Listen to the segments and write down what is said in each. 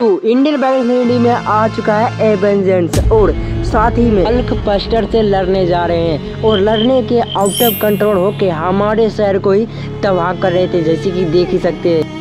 Indian bank Hindi में आ चुका है एवेंजर्स और साथ ही में हल्क बस्टर से लड़ने जा रहे हैं और लड़ने के आउट ऑफ कंट्रोल होके हमारे शहर को ही तबाह कर रहे थे, जैसे कि देख ही सकते हैं।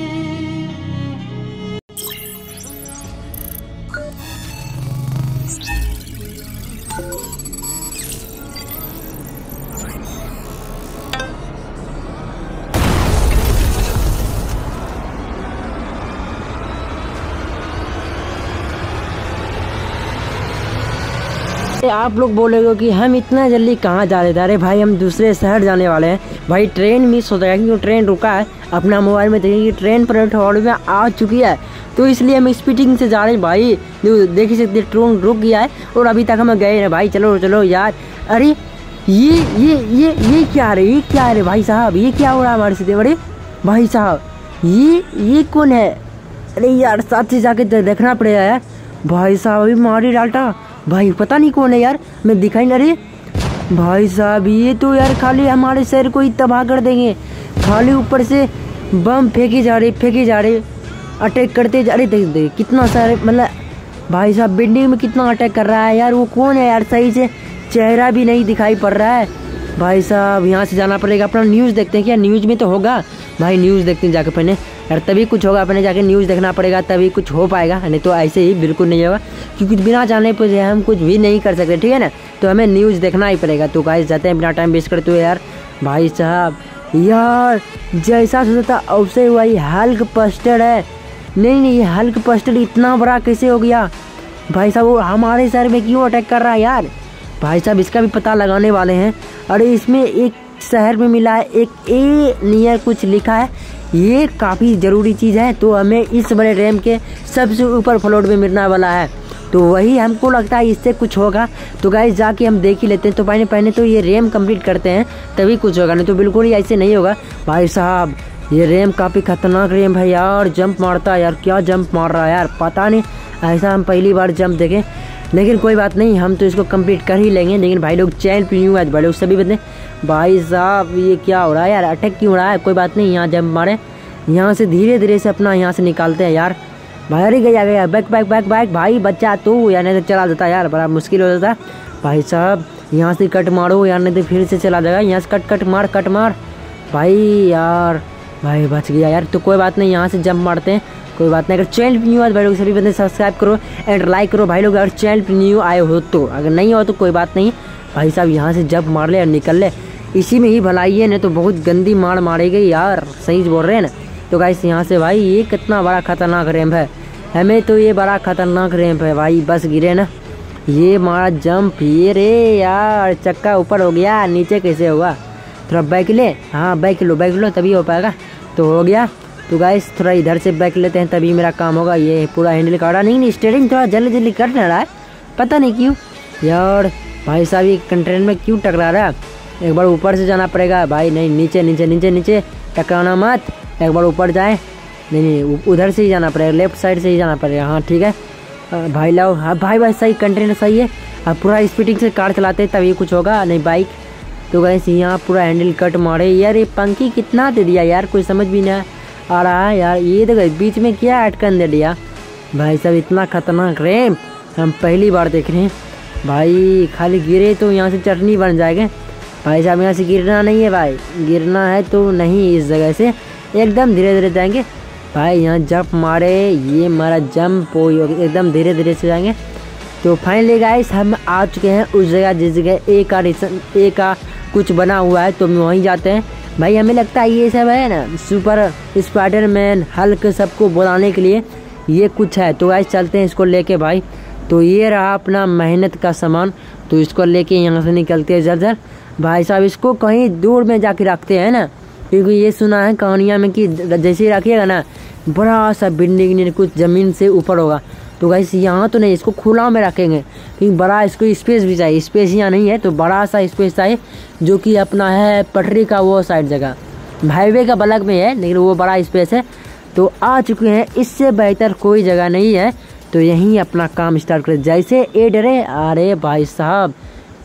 आप लोग बोलेगे कि हम इतना जल्दी कहाँ जा रहे थे। अरे भाई हम दूसरे शहर जाने वाले हैं भाई। ट्रेन मिस हो जाएगा क्योंकि ट्रेन रुका है। अपना मोबाइल में देखेंगे कि ट्रेन प्लेटफॉर्म में आ चुकी है, तो इसलिए हम स्पीडिंग से जा रहे हैं भाई। देख ही सकते ट्रेन रुक गया है और अभी तक हम गए हैं भाई। चलो चलो यार। अरे ये क्या है, ये क्या है भाई साहब, ये क्या हो रहा है हमारे साथ। बड़े भाई साहब ये कौन है। अरे यार साथ से जाके देखना पड़ेगा यार। भाई साहब अभी मारी डालता भाई, पता नहीं कौन है यार, मैं दिखाई ना रही। भाई साहब ये तो यार खाली हमारे शहर को ही तबाह कर देंगे। खाली ऊपर से बम फेंके जा रहे अटैक करते जा रहे। देख कितना सारे मतलब भाई साहब बिल्डिंग में कितना अटैक कर रहा है यार। वो कौन है यार, सही से चेहरा भी नहीं दिखाई पड़ रहा है। भाई साहब यहाँ से जाना पड़ेगा। अपना न्यूज़ देखते हैं क्या, न्यूज़ में तो होगा भाई। न्यूज़ देखते हैं जाके पहले यार, तभी कुछ होगा। अपने जाके न्यूज़ देखना पड़ेगा तभी कुछ हो पाएगा, नहीं तो ऐसे ही बिल्कुल नहीं होगा। क्योंकि बिना जाने पर हम कुछ भी नहीं कर सकते, ठीक है ना। तो हमें न्यूज़ देखना ही पड़ेगा। तो गाइस जाते हैं बिना टाइम वेस्ट करते हुए यार। भाई साहब यार जैसा सोचा था वैसे हुआ। ये हल्क बस्टर है। नहीं ये हल्क बस्टर इतना बड़ा कैसे हो गया भाई साहब। वो हमारे शहर में क्यों अटैक कर रहा है यार। भाई साहब इसका भी पता लगाने वाले हैं। अरे इसमें एक शहर में मिला है एक ए नियर कुछ लिखा है। ये काफ़ी ज़रूरी चीज़ है, तो हमें इस बड़े रैम के सबसे ऊपर फ्लोर में मिलने वाला है। तो वही हमको लगता है इससे कुछ होगा। तो गाइस जाके हम देख ही लेते हैं। तो पहले तो ये रैम कंप्लीट करते हैं तभी कुछ होगा, नहीं तो बिल्कुल ही ऐसे नहीं होगा। भाई साहब ये रैम काफ़ी खतरनाक रैम है यार। जंप मारता है यार, क्या जंप मार रहा है यार, पता नहीं। ऐसा हम पहली बार जंप देखें, लेकिन कोई बात नहीं, हम तो इसको कंप्लीट कर ही लेंगे। लेकिन भाई लोग चैन प्रीमियम है भाई लोग सभी बंदे। भाई साहब ये क्या हो रहा है यार, अटैक क्यों हो रहा है। कोई बात नहीं, यहाँ जंप मारे, यहाँ से धीरे धीरे से अपना यहाँ से निकालते हैं यार। भाई अरे गया बैक भाई बच्चा तो यार, नहीं तो चला जाता यार, बड़ा मुश्किल हो जाता। भाई साहब यहाँ से कट मारो यार, नहीं तो फिर से चला जाएगा। यहाँ से कट मार भाई यार। भाई बच गया यार। तो कोई बात नहीं, यहाँ से जंप मारते हैं, कोई बात नहीं। अगर चैनल पर न्यू आए भाई लोग सभी बंदे सब्सक्राइब करो एंड लाइक करो भाई लोग। अगर चैनल पर न्यू आए हो तो, अगर नहीं हो तो कोई बात नहीं। भाई साहब यहाँ से जंप मार ले और निकल ले, इसी में ही भलाई है, नहीं तो बहुत गंदी मार मारेगी यार। सही बोल रहे हैं ना। तो गाइस यहाँ से भाई ये कितना बड़ा खतरनाक रैंप है। हमें तो ये बड़ा खतरनाक रैंप है भाई। बस गिरे ना, ये मारा जंप। ये रे यार चक्का ऊपर हो गया, नीचे कैसे होगा। थोड़ा बैक ले, हाँ बैक लो तभी हो पाएगा। तो हो गया। तो गाइस थोड़ा इधर से बैक लेते हैं तभी मेरा काम होगा। ये पूरा हैंडल काटा नहीं, स्टीयरिंग थोड़ा जल्दी कट नहीं रहा है, पता नहीं क्यों यार। भाई साहब ये कंटेनर में क्यों टकरा रहा है। एक बार ऊपर से जाना पड़ेगा भाई। नहीं नीचे टकराना मत। एक बार ऊपर जाए, नहीं उधर से ही जाना पड़ेगा, लेफ्ट साइड से ही जाना पड़ेगा। हाँ ठीक है भाई लाओ। हाँ भाई सही कंटेनर सही है। अब पूरा स्पीडिंग से कार चलाते तभी कुछ होगा, नहीं बाइक। तो गाइस यहाँ पूरा हैंडल कट मारे यार। ये पंखी कितना दे दिया यार, कोई समझ भी नहीं आ रहा है यार। ये देखो बीच में क्या अटकन दे दिया। भाई साहब इतना खतरनाक रैंप हम पहली बार देख रहे हैं भाई। खाली गिरे तो यहाँ से चटनी बन जाएगा। भाई साहब यहाँ से गिरना नहीं है भाई, गिरना है तो नहीं, इस जगह से एकदम धीरे धीरे जाएंगे भाई। यहाँ जंप मारे, ये हमारा जंप हो एकदम धीरे धीरे से जाएंगे। तो फाइनली गाइस हम आ चुके हैं उस जगह जिस जगह ए का कुछ बना हुआ है, तो हम वहीं जाते हैं भाई। हमें लगता है ये सब है ना सुपर स्पाइडरमैन हल्क सबको बुलाने के लिए ये कुछ है। तो गाइस चलते हैं इसको लेके भाई। तो ये रहा अपना मेहनत का सामान, तो इसको लेके यहाँ से निकलते हैं जल्द भाई साहब। इसको कहीं दूर में जाके रखते हैं ना, क्योंकि ये सुना है कहानियाँ में कि जैसे रखिएगा ना बड़ा सा बिल्डिंग कुछ ज़मीन से ऊपर होगा। तो गाइस यहाँ तो नहीं, इसको खुला में रखेंगे क्योंकि बड़ा इसको स्पेस भी चाहिए। स्पेस यहाँ नहीं है तो बड़ा सा स्पेस चाहिए, जो कि अपना है पटरी का वो साइड जगह, हाईवे का बगल में है, लेकिन वो बड़ा स्पेस है। तो आ चुके हैं, इससे बेहतर कोई जगह नहीं है। तो यहीं अपना काम स्टार्ट करें जैसे ए डरे। अरे भाई साहब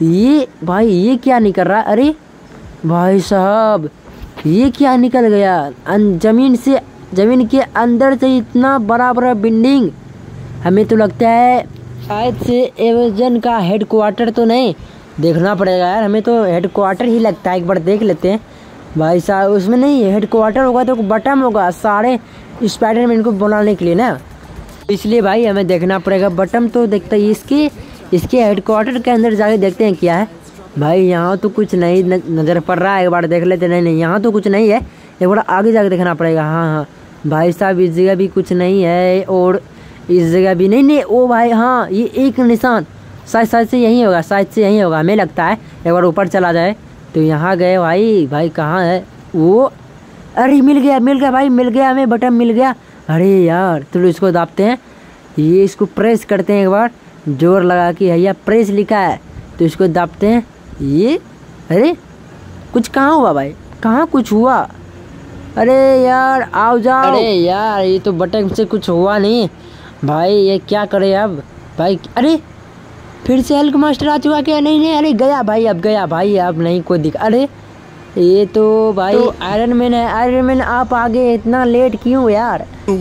ये क्या निकल रहा। अरे भाई साहब ये क्या निकल गया जमीन के अंदर से, इतना बड़ा बिल्डिंग। हमें तो लगता है शायद से एवेंजर का हेड क्वार्टर तो नहीं, देखना पड़ेगा यार, हमें तो हेड क्वार्टर ही लगता है, एक बार देख लेते हैं भाई साहब। उसमें नहीं हेड क्वार्टर होगा तो बटन होगा सारे स्पाइडरमैन को बुलाने के लिए ना, इसलिए भाई हमें देखना पड़ेगा। बटन तो देखते ही इसके हेड क्वार्टर के अंदर जाके देखते हैं क्या है भाई। यहाँ तो कुछ नहीं नज़र पड़ रहा है, एक बार देख लेते। नहीं यहाँ तो कुछ नहीं है, एक बार आगे जाके देखना पड़ेगा। हाँ भाई साहब इस जगह भी कुछ नहीं है और इस जगह भी नहीं। ओ भाई हाँ ये एक निशान शायद से यही होगा, शायद से यही होगा हमें लगता है। एक बार ऊपर चला जाए तो यहाँ गए भाई कहाँ है वो। अरे मिल गया भाई, मिल गया हमें, बटन मिल गया। अरे यार चलो इसको दाबते हैं, ये इसको प्रेस करते हैं एक बार जोर लगा के। भैया प्रेस लिखा है तो इसको दाबते हैं। ये अरे कुछ कहाँ हुआ भाई, कहाँ कुछ हुआ? अरे यार आओ जाओ। अरे यार ये तो बटन से कुछ हुआ नहीं भाई, ये क्या करे अब भाई। अरे फिर से हल्क मास्टर आ चुका क्या? नहीं अरे गया भाई, अब गया भाई, अब नहीं कोई दिक्कत। अरे ये तो भाई तो आयरन मैन है। आयरन मैन आप आगे इतना लेट क्यों यार?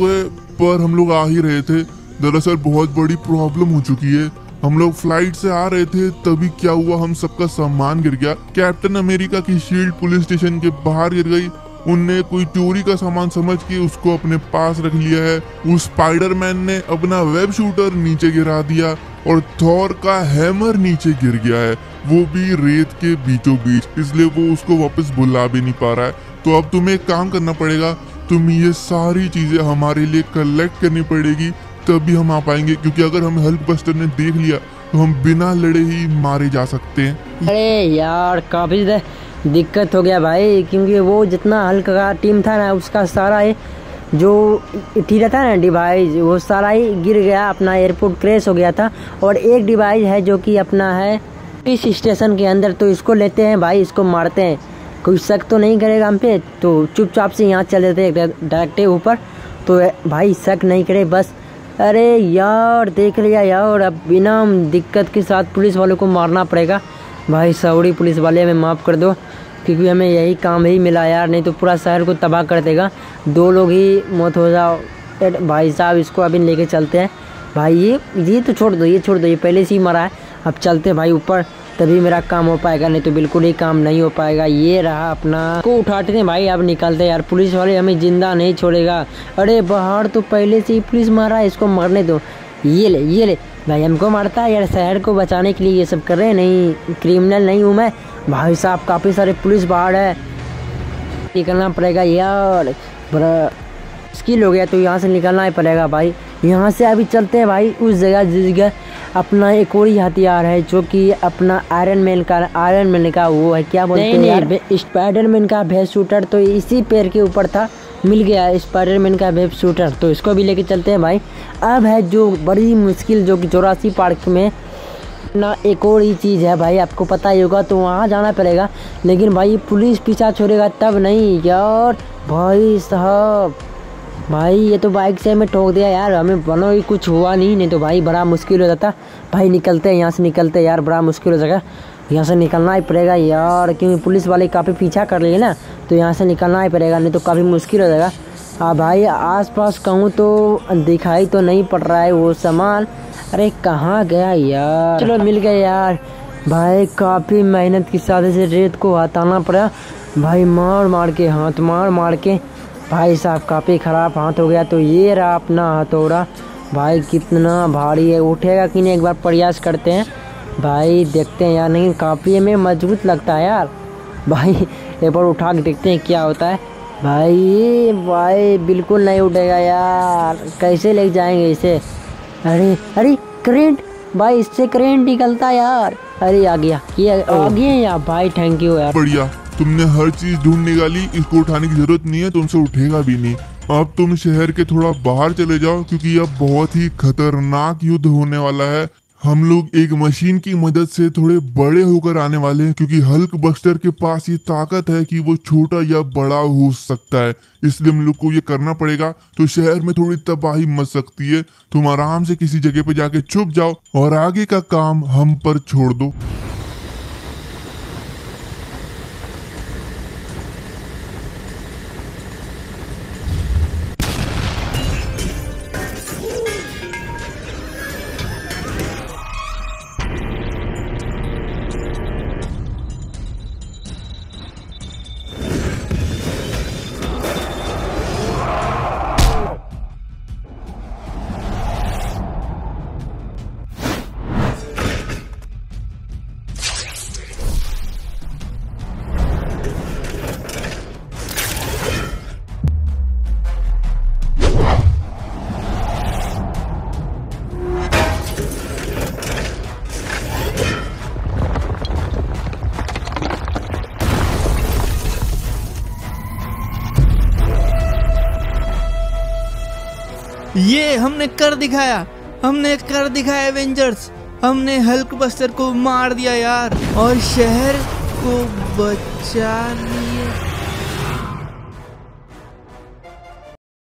पर हम लोग आ ही रहे थे, दरअसल बहुत बड़ी प्रॉब्लम हो चुकी है। हम लोग फ्लाइट से आ रहे थे तभी क्या हुआ, हम सबका सामान गिर गया। कैप्टन अमेरिका की शील्ड पुलिस स्टेशन के बाहर गिर गई। उनने कोई चोरी का सामान समझ के उसको अपने पास रख लिया है। उस स्पाइडरमैन ने अपना वेब शूटर नीचे गिरा दिया और थॉर का हैमर नीचे गिर गया है, वो भी रेत के बीचों बीच, इसलिए वो उसको वापस बुला भी नहीं पा रहा है। तो अब तुम्हें एक काम करना पड़ेगा, तुम ये सारी चीजें हमारे लिए कलेक्ट करनी पड़ेगी, तभी हम आ पाएंगे। क्योंकि अगर हम हल्क बस्टर ने देख लिया तो हम बिना लड़े ही मारे जा सकते हैं। अरे यार काफी दिक्कत हो गया भाई, क्योंकि वो जितना हल्क का टीम था ना उसका सारा जो ठीक था ना डिवाइस, वो सारा ही गिर गया, अपना एयरपोर्ट क्रैश हो गया था। और एक डिवाइस है जो कि अपना है इस स्टेशन के अंदर, तो इसको लेते हैं भाई, इसको मारते हैं। कोई शक तो नहीं करेगा हम पे, तो चुपचाप से यहाँ चल देते हैं डायरेक्ट ऊपर, तो भाई शक नहीं करे बस। अरे यार देख लिया यार, अब बिना दिक्कत के साथ पुलिस वालों को मारना पड़ेगा भाई। सॉरी पुलिस वाले हमें माफ़ कर दो, क्योंकि हमें यही काम ही मिला यार, नहीं तो पूरा शहर को तबाह कर देगा। 2 लोग ही मौत हो जाओ भाई साहब। इसको अभी लेके चलते हैं भाई। ये तो छोड़ दो, ये पहले से ही मरा है। अब चलते हैं भाई ऊपर, तभी मेरा काम हो पाएगा, नहीं तो बिल्कुल ही काम नहीं हो पाएगा। ये रहा अपना को उठाते हैं भाई, अब निकलते हैं यार, पुलिस वाले हमें जिंदा नहीं छोड़ेगा। अरे बाहर तो पहले से ही पुलिस मारा है, इसको मरने दो। ये ले भाई, हमको मारता है यार, शहर को बचाने के लिए ये सब कर रहे हैं। नहीं क्रिमिनल नहीं हूँ मैं भाई साहब, काफ़ी सारे पुलिस बाहर है, निकलना पड़ेगा यार, बड़ा मुश्किल हो गया, तो यहाँ से निकलना ही पड़ेगा भाई। यहाँ से अभी चलते हैं भाई उस जगह जिस जगह अपना एक और ही हथियार है, जो कि अपना आयरन मैन का वो है, क्या बोलते हैं यार, स्पाइडरमैन का वेब शूटर। तो इसी पैर के ऊपर था, मिल गया स्पाइडरमैन का वेब शूटर, तो इसको भी लेके चलते हैं भाई। अब है जो बड़ी मुश्किल, जो कि जुरासिक पार्क में ना एक और ही चीज़ है भाई, आपको पता ही होगा, तो वहाँ जाना पड़ेगा। लेकिन भाई पुलिस पीछा छोड़ेगा तब नहीं यार भाई साहब। भाई ये तो बाइक से हमें ठोक दिया यार, हमें बनो ही कुछ हुआ नहीं तो भाई बड़ा मुश्किल हो जाता भाई। निकलते हैं यहाँ से, निकलते हैं यार, बड़ा मुश्किल हो जाएगा, यहाँ से निकलना ही पड़ेगा यार, क्योंकि पुलिस वाले काफ़ी पीछा कर लिए ना, तो यहाँ से निकलना ही पड़ेगा, नहीं तो काफ़ी मुश्किल हो जाएगा। हाँ भाई आसपास कहूँ तो दिखाई तो नहीं पड़ रहा है वो सामान। अरे कहाँ गया यार? चलो मिल गया यार भाई, काफ़ी मेहनत की साथ से रेत को हटाना पड़ा भाई, मार के हाथ मार के भाई साहब, काफ़ी ख़राब हाथ हो गया। तो ये रहा अपना हथौड़ा भाई, कितना भारी है, उठेगा कि नहीं एक बार प्रयास करते हैं भाई, देखते हैं यार। नहीं काफ़ी हमें मजबूत लगता है यार भाई, एक बार उठा के देखते हैं क्या होता है भाई। बिल्कुल नहीं उठेगा यार, कैसे ले जाएंगे इसे? अरे करेंट भाई, इससे करेंट निकलता यार। अरे आ गया यार भाई, थैंक यू यार, बढ़िया, तुमने हर चीज ढूंढ निकाली, इसको उठाने की जरूरत नहीं है, तुमसे उठेगा भी नहीं। अब तुम शहर के थोड़ा बाहर चले जाओ, क्योंकि अब बहुत ही खतरनाक युद्ध होने वाला है। हम लोग एक मशीन की मदद से थोड़े बड़े होकर आने वाले हैं, क्योंकि हल्क बस्टर के पास ये ताकत है कि वो छोटा या बड़ा हो सकता है, इसलिए हम लोग को ये करना पड़ेगा। तो शहर में थोड़ी तबाही मच सकती है, तुम आराम से किसी जगह पे जाके छुप जाओ और आगे का काम हम पर छोड़ दो। ये हमने कर दिखाया एवेंजर्स। हमने हल्क बस्टर को मार दिया यार और शहर को बचा लिया।